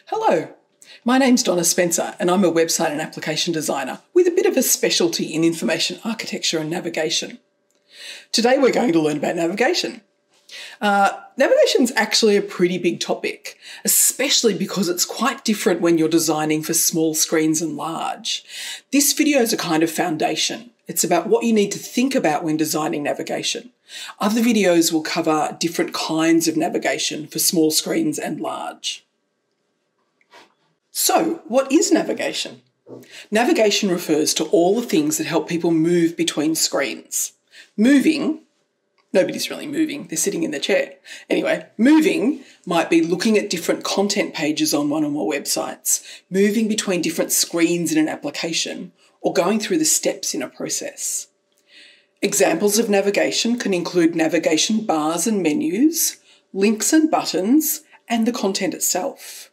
Hello, my name's Donna Spencer and I'm a website and application designer with a bit of a specialty in information architecture and navigation. Today we're going to learn about navigation. Navigation's actually a pretty big topic, especially because it's quite different when you're designing for small screens and large. This video is a kind of foundation. It's about what you need to think about when designing navigation. Other videos will cover different kinds of navigation for small screens and large. So, what is navigation? Navigation refers to all the things that help people move between screens. Moving, nobody's really moving, they're sitting in their chair. Anyway, moving might be looking at different content pages on one or more websites, moving between different screens in an application, or going through the steps in a process. Examples of navigation can include navigation bars and menus, links and buttons, and the content itself.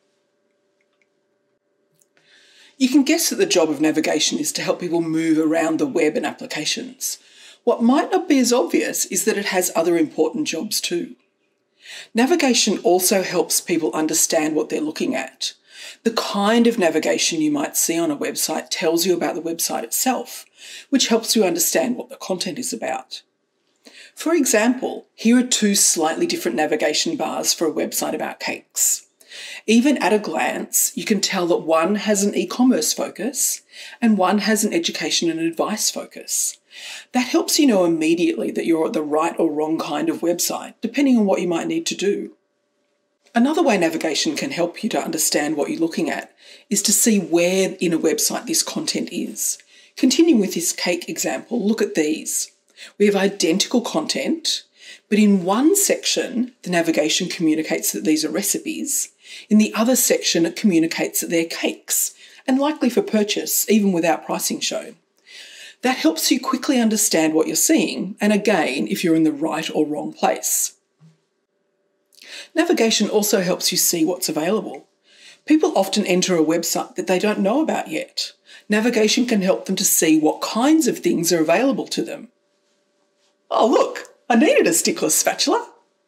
You can guess that the job of navigation is to help people move around the web and applications. What might not be as obvious is that it has other important jobs too. Navigation also helps people understand what they're looking at. The kind of navigation you might see on a website tells you about the website itself, which helps you understand what the content is about. For example, here are two slightly different navigation bars for a website about cakes. Even at a glance, you can tell that one has an e-commerce focus and one has an education and advice focus. That helps you know immediately that you're at the right or wrong kind of website, depending on what you might need to do. Another way navigation can help you to understand what you're looking at is to see where in a website this content is. Continuing with this cake example, look at these. We have identical content, but in one section, the navigation communicates that these are recipes. In the other section, it communicates that they're cakes, and likely for purchase, even without pricing shown. That helps you quickly understand what you're seeing, and again, if you're in the right or wrong place. Navigation also helps you see what's available. People often enter a website that they don't know about yet. Navigation can help them to see what kinds of things are available to them. Oh look, I needed a stickless spatula.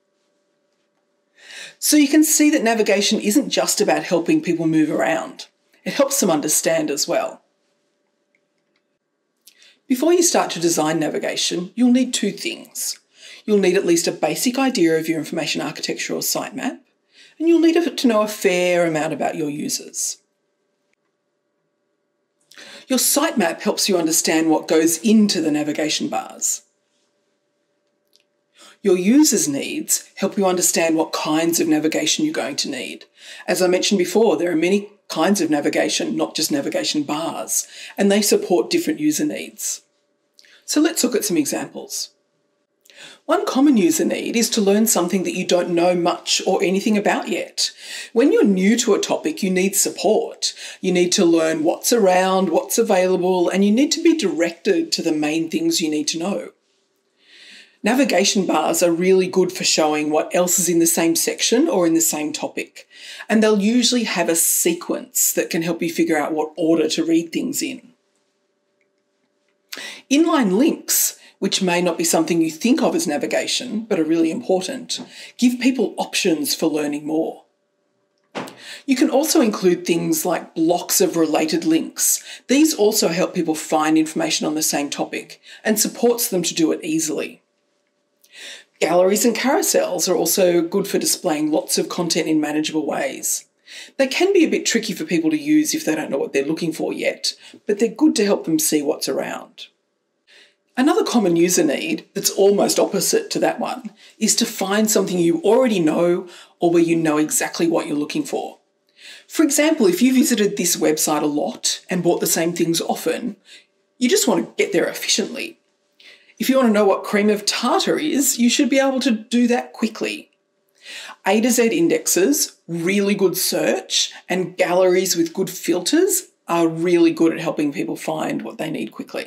So you can see that navigation isn't just about helping people move around. It helps them understand as well. Before you start to design navigation, you'll need two things. You'll need at least a basic idea of your information architecture or sitemap, and you'll need to know a fair amount about your users. Your sitemap helps you understand what goes into the navigation bars. Your users' needs help you understand what kinds of navigation you're going to need. As I mentioned before, there are many kinds of navigation, not just navigation bars, and they support different user needs. So let's look at some examples. One common user need is to learn something that you don't know much or anything about yet. When you're new to a topic, you need support. You need to learn what's around, what's available, and you need to be directed to the main things you need to know. Navigation bars are really good for showing what else is in the same section or in the same topic, and they'll usually have a sequence that can help you figure out what order to read things in. Inline links, which may not be something you think of as navigation, but are really important, give people options for learning more. You can also include things like blocks of related links. These also help people find information on the same topic and supports them to do it easily. Galleries and carousels are also good for displaying lots of content in manageable ways. They can be a bit tricky for people to use if they don't know what they're looking for yet, but they're good to help them see what's around. Another common user need that's almost opposite to that one is to find something you already know or where you know exactly what you're looking for. For example, if you visited this website a lot and bought the same things often, you just want to get there efficiently. If you want to know what cream of tartar is, you should be able to do that quickly. A to Z indexes, really good search, and galleries with good filters are really good at helping people find what they need quickly.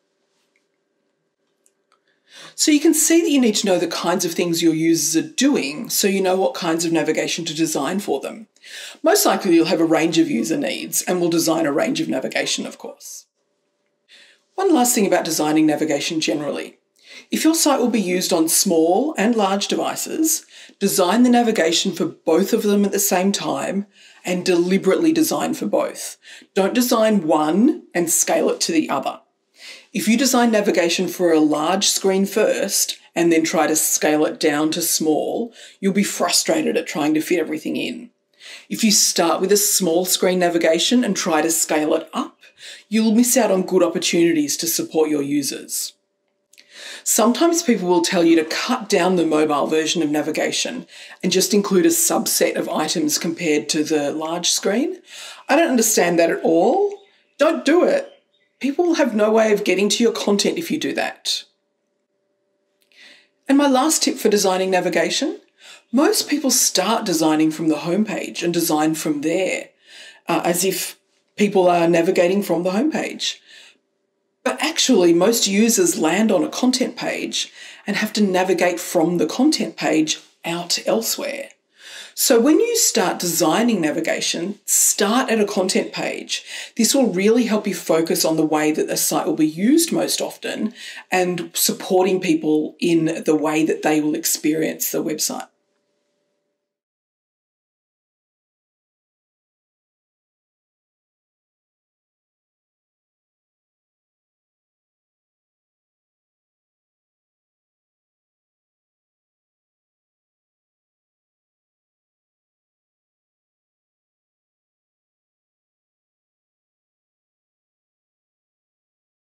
So you can see that you need to know the kinds of things your users are doing so you know what kinds of navigation to design for them. Most likely you'll have a range of user needs and will design a range of navigation, of course. One last thing about designing navigation generally. If your site will be used on small and large devices, design the navigation for both of them at the same time and deliberately design for both. Don't design one and scale it to the other. If you design navigation for a large screen first and then try to scale it down to small, you'll be frustrated at trying to fit everything in. If you start with a small screen navigation and try to scale it up, you'll miss out on good opportunities to support your users. Sometimes people will tell you to cut down the mobile version of navigation and just include a subset of items compared to the large screen. I don't understand that at all. Don't do it. People will have no way of getting to your content if you do that. And my last tip for designing navigation: most people start designing from the homepage and design from there, as if people are navigating from the homepage. But actually, most users land on a content page and have to navigate from the content page out elsewhere. So when you start designing navigation, start at a content page. This will really help you focus on the way that the site will be used most often and supporting people in the way that they will experience the website.